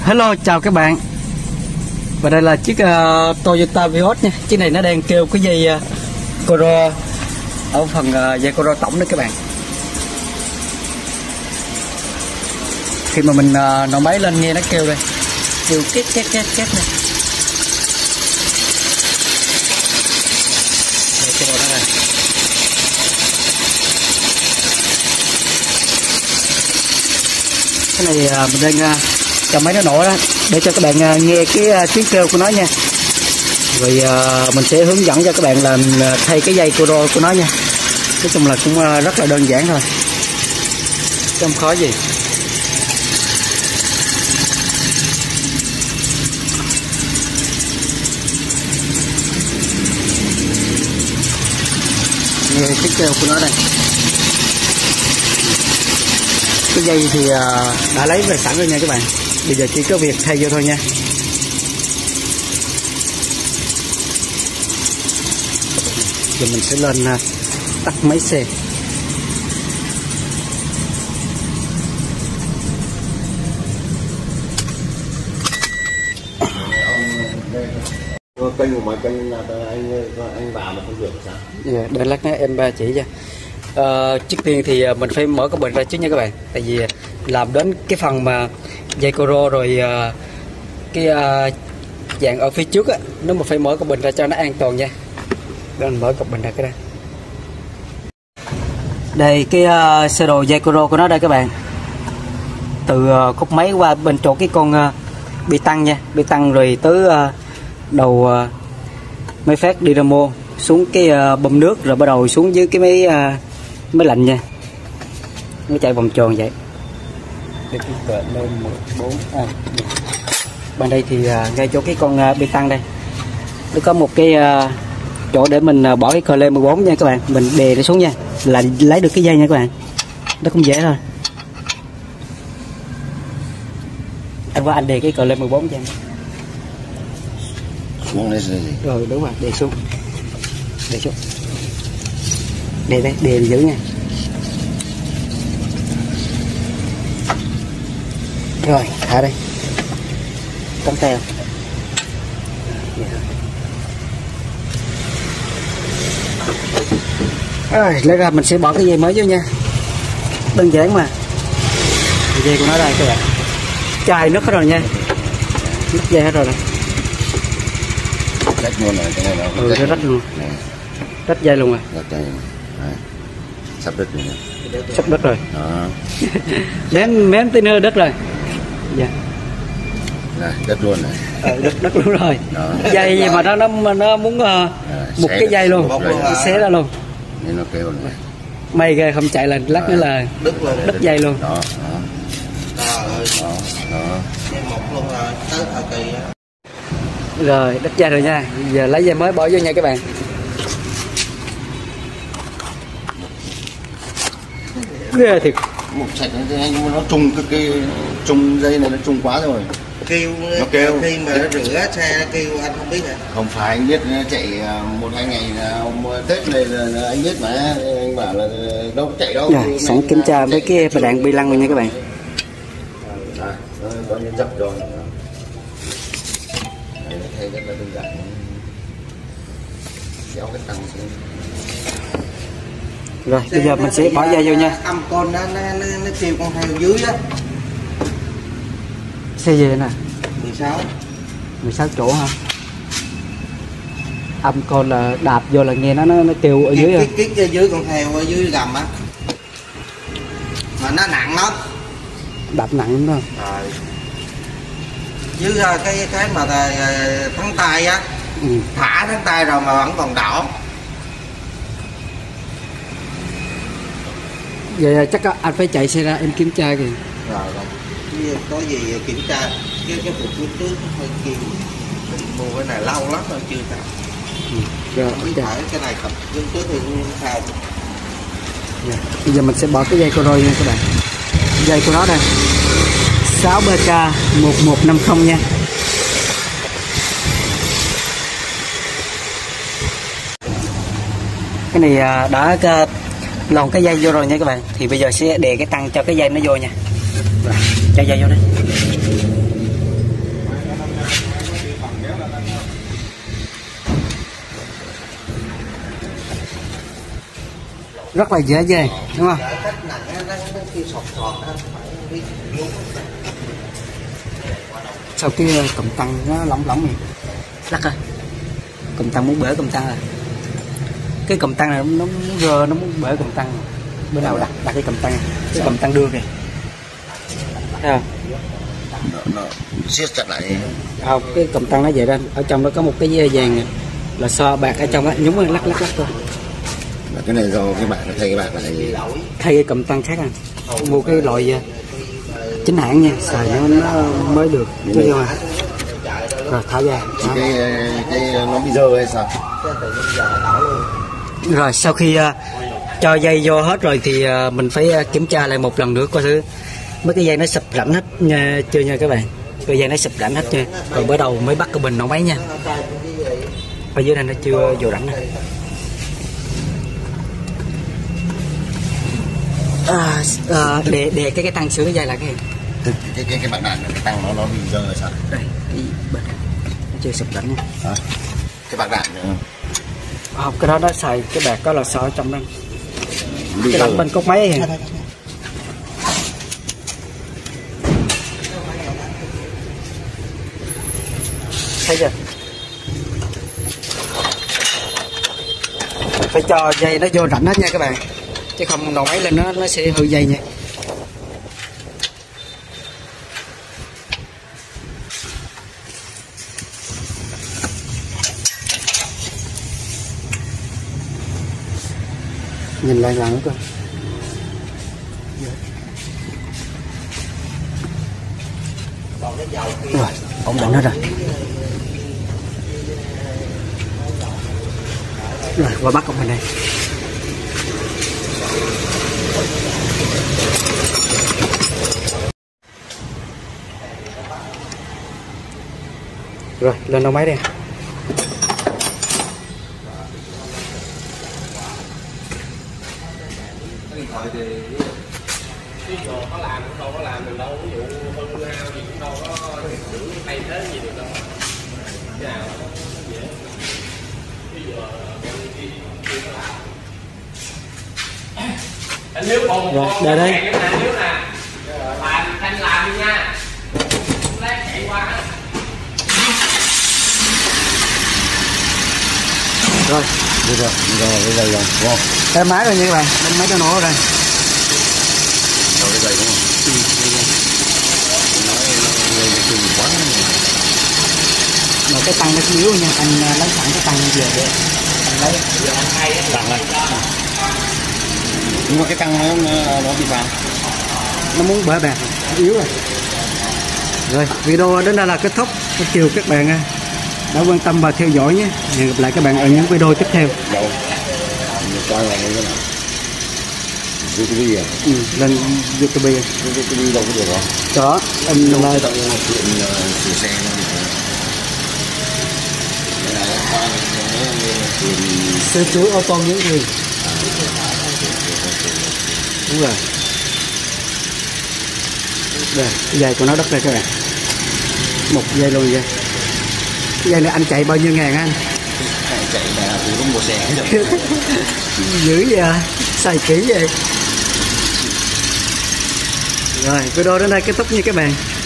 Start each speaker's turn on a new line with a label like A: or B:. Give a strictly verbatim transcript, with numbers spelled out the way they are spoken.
A: Hello, chào các bạn. Và đây là chiếc uh, Toyota Vios nha. Chiếc này nó đang kêu cái dây uh, Coro ở phần uh, dây Coro tổng đó các bạn. Khi mà mình uh, nổ máy lên nghe nó kêu đây, kêu két két két két này. Đây, cái đó này. Cái này uh, mình đang uh, cho máy nó nổ đó để cho các bạn uh, nghe cái uh, tiếng kêu của nó nha. Rồi uh, mình sẽ hướng dẫn cho các bạn làm uh, thay cái dây Coro của nó nha. Nói chung là cũng uh, rất là đơn giản thôi, không khó gì. Nghe tiếng kêu của nó đây. Cái dây thì uh, đã lấy về sẵn rồi nha các bạn. Bây giờ chỉ có việc thay vô thôi nha. Giờ mình sẽ lên uh, tắt máy xe.
B: Kênh của mấy kênh là anh anh vào mà không được sao?
A: Dạ, để lát nữa em ba chỉ cho. Uh, trước tiên thì mình phải mở cái bình ra trước nha các bạn. Tại vì làm đến cái phần mà dây Coro rồi uh, cái uh, dạng ở phía trước á, nếu mà phải mở cái bình ra cho nó an toàn nha. Để mình mở cục bình ra cái đây. Đây cái uh, sơ đồ dây Coro của nó đây các bạn. Từ uh, cúc máy qua bên chỗ cái con uh, bi tăng nha, bi tăng rồi tới uh, đầu uh, máy phát dynamo xuống cái uh, bơm nước rồi bắt đầu xuống dưới cái máy uh, máy lạnh nha. Nó chạy vòng tròn vậy. Đây cái cỡ một bốn à. Bên đây thì uh, ngay chỗ cái con uh, bi tăng đây. Nó có một cái uh, chỗ để mình uh, bỏ cái cờ lê mười bốn nha các bạn. Mình đè nó xuống nha là lấy được cái dây nha các bạn. Nó cũng dễ thôi. Anh qua anh đè cái cờ lê mười bốn cho em.
B: Xuống đây gì?
A: Rồi đúng rồi, đè xuống. Đè xuống. Đè đây, đè giữ nha. Rồi, thả đây. Cắm tay không? Rồi, lấy ra mình sẽ bỏ cái dây mới vô nha. Đơn giản mà. Cái dây của nó đây các bạn. Chai nước hết rồi nha. Nước dây hết rồi này.
B: Rách luôn rồi, cái này nó
A: ừ, rách, rách luôn. Này. Rách dây luôn rồi.
B: Rách dây. Đấy. Sắp đứt rồi.
A: Sắp đứt rồi.
B: Đó.
A: Mém mém tí nữa đứt rồi. Dạ.
B: Này, đứt luôn này.
A: Ờ, đứt đứt luôn rồi. Đó. Dây gì mà nó nó nó muốn uh, à, một cái dây luôn, nó xé ra luôn.
B: Nên nó kêu này.
A: May ghê không chạy là lát nữa là đứt đứt dây luôn.
B: Đó, đó. Đó, đó.
C: Một luôn rồi, tới thời kỳ.
A: Rồi, đứt dây rồi nha. Giờ lấy dây mới bỏ vô nha các bạn. Ghê thiệt.
B: Một sạch nó, nó trùng cái, cái trùng dây này nó trùng quá rồi.
C: Kêu nó kêu khi mà nó rửa xe nó kêu anh không biết hả?
B: Không phải, anh biết chạy một hai ngày Tết này là anh biết mà, anh bảo là đâu có chạy đâu.
A: Rồi, sẵn kiểm tra với cái bà đạn bi lăng rồi nha các bạn.
B: Đây, nó có nhân dập rồi. Đây, thay rất là đơn giản. Kéo cái tăng xuống.
A: Rồi, bây giờ mình sẽ bỏ dây vô nha.
C: Âm con nó nó nó, nó kêu con theo dưới á.
A: Xe gì nè?
C: mười sáu.
A: mười sáu chỗ hả? Âm con là đạp vô là nghe nó nó, nó kêu ở dưới.
C: Kích kích ở dưới con theo ở dưới gầm á. Mà nó nặng lắm.
A: Đạp nặng đúng không?
C: Rồi. Dưới cái cái mà thắng tay á. Ừ. Thả thắng tay rồi mà vẫn còn đỏ.
A: Vậy chắc anh phải chạy xe ra em kiểm tra kìa.
C: Rồi rồi. Có gì kiểm tra cái cái phục lúc trước hơi kêu mua cái này lâu lắm rồi chưa sao.
A: Ừ. Rồi
C: okay. Phải cái này tập lúc trước thì không sao.
A: Yeah. Bây giờ mình sẽ bỏ cái dây Coro nha các bạn. Dây của nó đây sáu B K một một năm không nha. Cái này đã lòn cái dây vô rồi nha các bạn. Thì bây giờ sẽ đè cái tăng cho cái dây nó vô nha. Rồi, cho dây vô đây. rất là dễ dàng đúng không?
C: Khách nặng nó kêu sọt sọt phải biết.
A: Sau cái cụm tăng nó lỏng lỏng này lắc rồi, cụm tăng muốn bể cụm tăng rồi, cái cụm tăng này nó muốn rơ, nó muốn bể cụm tăng. Bữa nào đặt đặt cái cụm tăng, cái cụm tăng đưa kìa, thấy không?
B: Nó, nó siết chặt lại.
A: Không, cái cụm tăng nó vậy đó, ở trong đó có một cái dây vàng này, là so bạc ở trong á, nhúng lên lắc lắc lắc thôi.
B: Cái này do cái bạc thay cái bạc lại,
A: thay cái cụm tăng khác à, mua cái loại chính hãng nha, xài nó, nó mới được chứ không à. Rồi thả ra
B: thả. cái cái nó bị dơ hay sao?
A: Rồi sau khi uh, cho dây vô hết rồi thì uh, mình phải uh, kiểm tra lại một lần nữa coi thử mấy cái dây nó sụp rãnh hết nha, chưa nha các bạn, cái dây nó sụp rãnh hết nha, rồi bắt đầu mới bắt cái bình nổ máy nha. Ở dưới này nó chưa vô rãnh này. À, à, để để cái cái tăng sửa cái dây lại cái
B: cái cái cái, cái bạc đạn cái tăng nó nó bị dơ rồi sao?
A: Đây cái bạc nó chưa sụp rãnh nha.
B: À, cái bạc đạn nữa.
A: Không, cái đó nó xài cái bạc có là so ở trong đó,
B: Bị
A: cái đạn bên cốt máy này. Thấy chưa? Phải cho dây nó vô rãnh hết nha các bạn, chứ không nổ máy lên nó nó sẽ hư dây nha. Nhìn lại lần nữa coi. Rồi, ổn định hết rồi. Rồi, qua bắt con mình đây. Rồi, lên đầu máy đi.
D: có làm cũng đâu có làm được đâu, ví dụ hư hao gì cũng đâu có giữ thay thế gì được đâu. Cái nào dễ. Ví dụ chưa có làm. Anh nếu còn
A: rồi, đây đây.
D: Nếu nè, làm anh làm đi nha. Lát chạy qua.
A: Rồi,
B: bây giờ bây giờ bây giờ rồi, đúng không?
A: cái máy rồi nha các bạn, đánh máy cho nổ rồi.
B: Rồi cái dây đúng không?
A: Ừ,
B: Nói dây nó chừng quá.
A: mà cái tăng nó yếu nha, anh lấy sẵn cái tăng về để anh lấy
B: Tăng này. Nhưng mà cái tăng nó nó bị sao?
A: nó muốn bể bạc yếu rồi. Rồi video đến đây là kết thúc. Rất chiều các bạn đã quan tâm và theo dõi nhé. Hẹn gặp lại các bạn ở những video tiếp theo.
B: Đâu? Mình coi lại cái nào? YouTube à?
A: Ừ, lên YouTube.
B: YouTube đâu có được không?
A: Đó, anh
B: Đâu
A: là
B: có chuyện sửa xe nó
A: sửa chữa ô tô những gì. Đúng rồi. Đây, cái dây của nó đất đây các bạn. Một dây luôn vậy. Cái dây này anh chạy bao nhiêu ngàn anh?
B: chạy là từ lúc một xe rồi.
A: Dữ vậy à? Xài kỹ vậy. Rồi, video đến đây kết thúc nha các bạn.